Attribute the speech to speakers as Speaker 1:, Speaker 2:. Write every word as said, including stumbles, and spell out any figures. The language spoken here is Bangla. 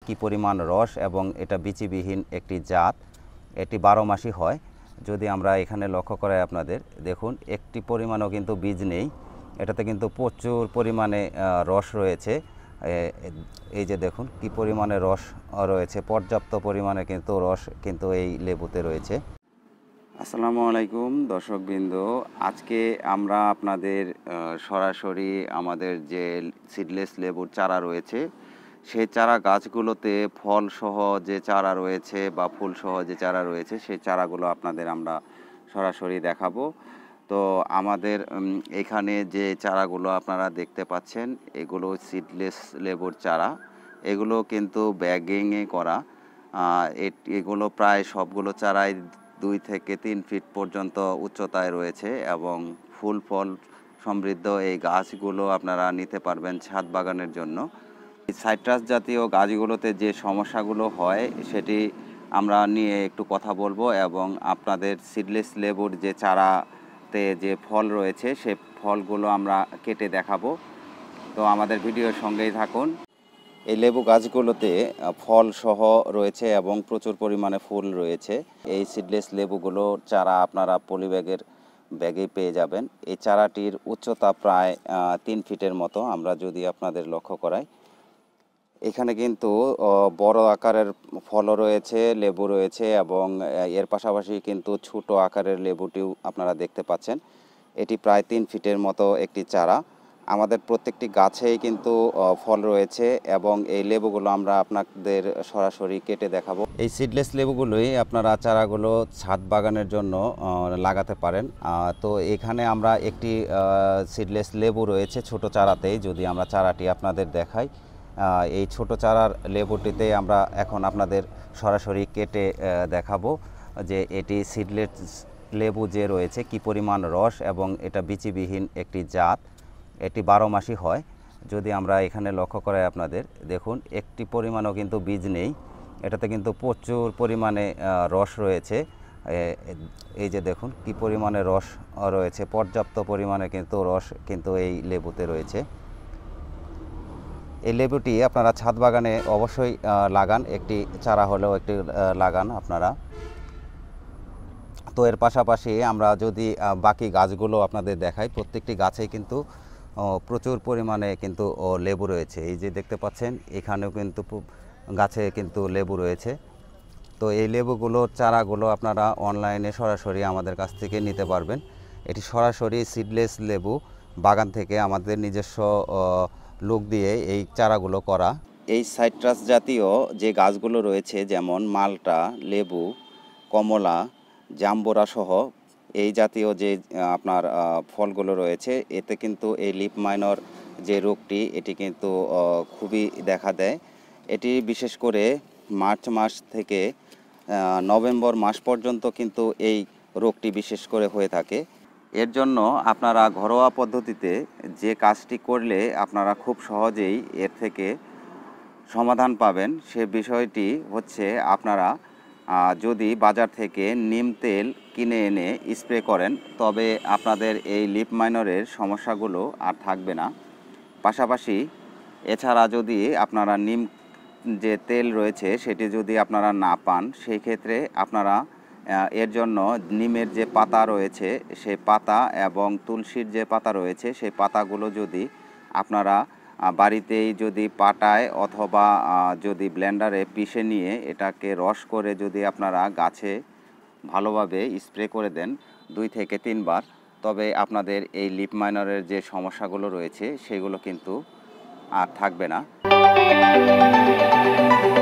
Speaker 1: কি পরিমাণ রস এবং এটা বিচিবিহীন একটি জাত, এটি বারো মাসই হয়। যদি আমরা এখানে লক্ষ্য করাই আপনাদের দেখুন একটি পরিমাণও কিন্তু বীজ নেই, এটাতে কিন্তু প্রচুর পরিমাণে রস রয়েছে। এই যে দেখুন কি পরিমাণে রস রয়েছে, পর্যাপ্ত পরিমাণে কিন্তু রস কিন্তু এই লেবুতে রয়েছে। আসসালামু আলাইকুম দর্শকবৃন্দ, আজকে আমরা আপনাদের সরাসরি আমাদের যে সিডলেস লেবুর চারা রয়েছে সেই চারা গাছগুলোতে ফলসহ যে চারা রয়েছে বা ফুলসহ যে চারা রয়েছে সেই চারাগুলো আপনাদের আমরা সরাসরি দেখাবো। তো আমাদের এখানে যে চারাগুলো আপনারা দেখতে পাচ্ছেন এগুলো সিডলেস লেবুর চারা, এগুলো কিন্তু ব্যাগিংয়ে করা। এগুলো প্রায় সবগুলো চারাই দুই থেকে তিন ফিট পর্যন্ত উচ্চতায় রয়েছে এবং ফুল ফল সমৃদ্ধ এই গাছগুলো আপনারা নিতে পারবেন ছাদ বাগানের জন্য। সাইট্রাস জাতীয় গাছগুলোতে যে সমস্যাগুলো হয় সেটি আমরা নিয়ে একটু কথা বলবো এবং আপনাদের সিডলেস লেবুর যে চারাতে যে ফল রয়েছে সে ফলগুলো আমরা কেটে দেখাবো। তো আমাদের ভিডিওর সঙ্গেই থাকুন। এই লেবু গাছগুলোতে ফল সহ রয়েছে এবং প্রচুর পরিমাণে ফুল রয়েছে। এই সিডলেস লেবুগুলো চারা আপনারা পলিব্যাগের ব্যাগেই পেয়ে যাবেন। এই চারাটির উচ্চতা প্রায় তিন ফিটের মতো আমরা যদি আপনাদের লক্ষ্য করাই। এখানে কিন্তু বড় আকারের ফলও রয়েছে, লেবু রয়েছে এবং এর পাশাপাশি কিন্তু ছোট আকারের লেবুটিও আপনারা দেখতে পাচ্ছেন। এটি প্রায় তিন ফিটের মতো একটি চারা। আমাদের প্রত্যেকটি গাছেই কিন্তু ফল রয়েছে এবং এই লেবুগুলো আমরা আপনাদের সরাসরি কেটে দেখাবো। এই সিডলেস লেবুগুলোই আপনারা চারাগুলো ছাদ বাগানের জন্য লাগাতে পারেন। তো এখানে আমরা একটি সিডলেস লেবু রয়েছে ছোট চারাতেই, যদি আমরা চারাটি আপনাদের দেখাই। এই ছোট চারার লেবুটিতে আমরা এখন আপনাদের সরাসরি কেটে দেখাবো যে এটি সিডলেস লেবু যে রয়েছে কি পরিমাণ রস এবং এটা বিচিবিহীন একটি জাত, এটি বারো মাসই হয়। যদি আমরা এখানে লক্ষ্য করাই আপনাদের দেখুন একটি পরিমাণও কিন্তু বীজ নেই, এটাতে কিন্তু প্রচুর পরিমাণে রস রয়েছে। এই যে দেখুন কি পরিমাণে রস রয়েছে, পর্যাপ্ত পরিমাণে কিন্তু রস কিন্তু এই লেবুতে রয়েছে। এই লেবুটি আপনারা ছাদ বাগানে অবশ্যই লাগান, একটি চারা হলেও একটি লাগান আপনারা। তো এর পাশাপাশি আমরা যদি বাকি গাছগুলো আপনাদের দেখাই, প্রত্যেকটি গাছেই কিন্তু প্রচুর পরিমাণে কিন্তু লেবু রয়েছে। এই যে দেখতে পাচ্ছেন এখানেও কিন্তু গাছে কিন্তু লেবু রয়েছে। তো এই লেবুগুলোর চারাগুলো আপনারা অনলাইনে সরাসরি আমাদের কাছ থেকে নিতে পারবেন। এটি সরাসরি সিডলেস লেবু বাগান থেকে আমাদের নিজস্ব লোক দিয়ে এই চারাগুলো করা। এই সাইট্রাস জাতীয় যে গাছগুলো রয়েছে যেমন মাল্টা, লেবু, কমলা, জাম্বুরা সহ এই জাতীয় যে আপনার ফলগুলো রয়েছে এতে কিন্তু এই লিফ মাইনর যে রোগটি এটি কিন্তু খুবই দেখা দেয়। এটি বিশেষ করে মার্চ মাস থেকে নভেম্বর মাস পর্যন্ত কিন্তু এই রোগটি বিশেষ করে হয়ে থাকে। এর জন্য আপনারা ঘরোয়া পদ্ধতিতে যে কাজটি করলে আপনারা খুব সহজেই এর থেকে সমাধান পাবেন সে বিষয়টি হচ্ছে আপনারা যদি বাজার থেকে নিম তেল কিনে এনে স্প্রে করেন তবে আপনাদের এই লিফ মাইনরের সমস্যাগুলো আর থাকবে না। পাশাপাশি এছাড়া যদি আপনারা নিম যে তেল রয়েছে সেটি যদি আপনারা না পান সেই ক্ষেত্রে আপনারা এর জন্য নিমের যে পাতা রয়েছে সেই পাতা এবং তুলসীর যে পাতা রয়েছে সেই পাতাগুলো যদি আপনারা বাড়িতেই যদি পাটায় অথবা যদি ব্লেন্ডারে পিষে নিয়ে এটাকে রস করে যদি আপনারা গাছে ভালোভাবে স্প্রে করে দেন দুই থেকে তিনবার, তবে আপনাদের এই লিফ মাইনরের যে সমস্যাগুলো রয়েছে সেগুলো কিন্তু আর থাকবে না।